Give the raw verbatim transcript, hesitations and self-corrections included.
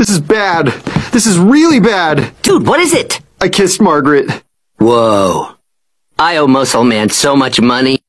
This is bad. This is really bad. Dude, what is it? I kissed Margaret. Whoa. I owe Muscle Man so much money.